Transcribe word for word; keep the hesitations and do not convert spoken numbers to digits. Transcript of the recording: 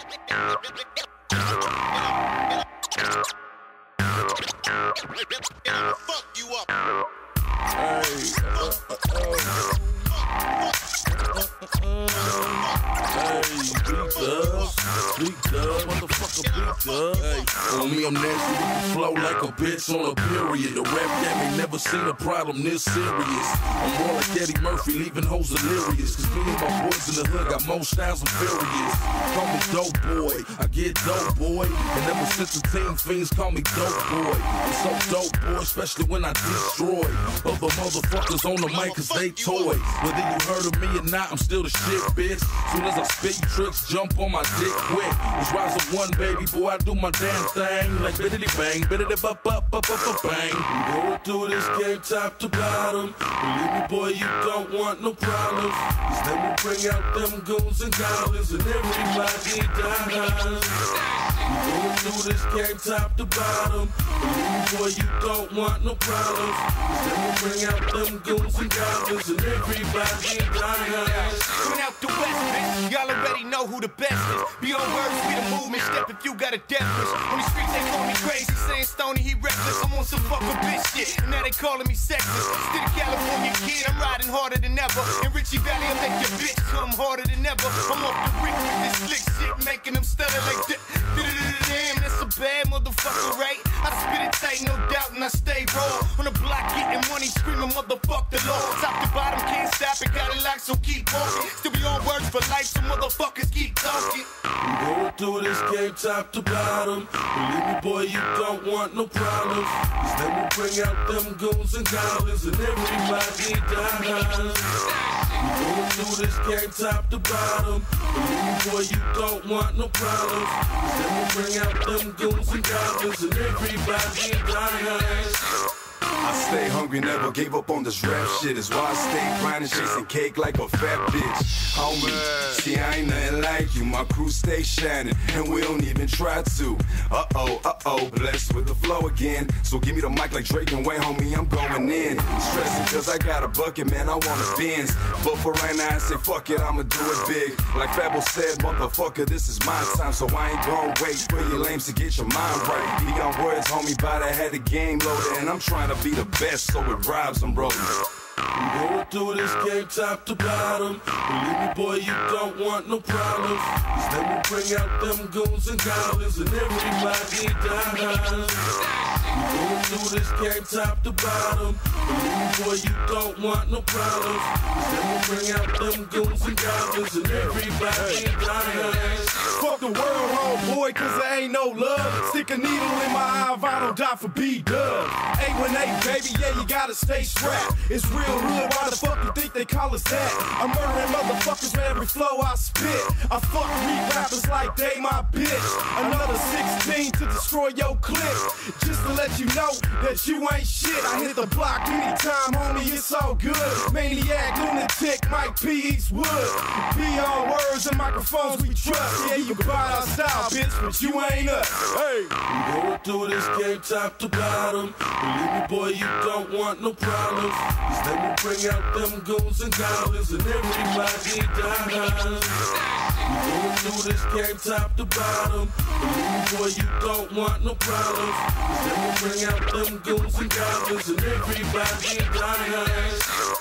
Fuck you up. Hey, uh, uh, uh. Hey, beat us, beat us, motherfucker, beat us. Hey, on me, I'm nasty with the flow like a bitch on a period. The rap game ain't never seen a problem this serious. I'm more like Eddie Murphy, leaving hoes delirious. Cause me and my boys in the hood got more styles and furious. Call me dope boy, I get dope boy. And ever since the team fiends call me dope boy. I'm so dope boy, especially when I destroy other motherfuckers on the mic cause they toys. Whether you heard of me or not, I'm still the shit, bitch. Soon as I spit you tricks, jump on my dick quick. It's rise of one, baby boy, I do my damn thing. Like biddity bang, biddity bop bop bop bop bang. We going through this game top to bottom. Believe me boy, you don't want no problems. Cause then we bring out them goons and goblins and everybody dies. We going through this game top to bottom. Believe me boy, you don't want no problems. Cause then we bring out them goons and goblins and everybody dies. Coming out the west, bitch, y'all already know who the best is. Be on words, we the movement, step if you got a death wish. On the streets they call me crazy, saying Stoney he reckless. I'm on some fucking bitch shit, and now they calling me sexless. Still a California kid, I'm riding harder than ever. In Richie Valley, I make your bitch come harder than ever. I'm off the brick with this slick shit, making them stutter like that. Damn, that's a bad motherfucker, right? I spit it tight, no doubt, and I stay raw. On the block, getting money, screaming motherfuck the law. Top to bottom, can't stop it, got it locked, so keep walking. Still be on words for life, so motherfuckers keep talking. We going through this game top to bottom. Believe me boy, you don't want no problems. Cause then we bring out them goons and goblins and everybody dies. We going through this game top to bottom. Believe me boy, you don't want no problems. Cause then we bring out them goons and goblins and everybody dies. I stay hungry, never gave up on this rap shit. It's why I stay grinding, chasing cake like a fat bitch. Homie, see I ain't nothing like you. My crew stay shining, and we don't even try to. Uh-oh, uh-oh, blessed with the flow again. So give me the mic like Drake and Wayne, homie, I'm going in. Stressing cause I got a bucket, man, I want a Benz. But for right now, I say fuck it, I'ma do it big. Like Fabo said, motherfucker, this is my time. So I ain't gon' wait for you lames to get your mind right. Be on words, homie, but I had the game loaded. And I'm trying to be the best, so it rhymes, I'm rolling. We going through this game top to bottom. Believe me boy, you don't want no problems. Cause then we bring out them goons and goblins and everybody dies. We going through this game top to bottom. Believe me boy, you don't want no problems. Cause then we bring out them goons and goblins and everybody dies. Fuck the world, homeboy, cause there ain't no love. Stick a needle in my eye if I don't die for B-Dub. eight one eight, baby, yeah, you gotta stay strapped. It's real hood, why the fuck you think they call us that? I'm murdering motherfuckers with every flow I spit. I fuck weak rappers like they my bitch. Another sixteen to destroy your clip. Just to let you know that you ain't shit. I hit the block anytime, homie, it's all good. Maniac, lunatic, Mike P. Eastwood. Be on words and microphones we trust. Yeah, you can buy our style, bitch, but you ain't us. Hey, we going through this game top to bottom. Believe me boy, you don't want no problems. Cause then we bring out them goons and goblins and everybody dies. We going through this game top to bottom. Believe me boy, you don't want no problems. Cause then we bring out them goons and goblins and everybody dies.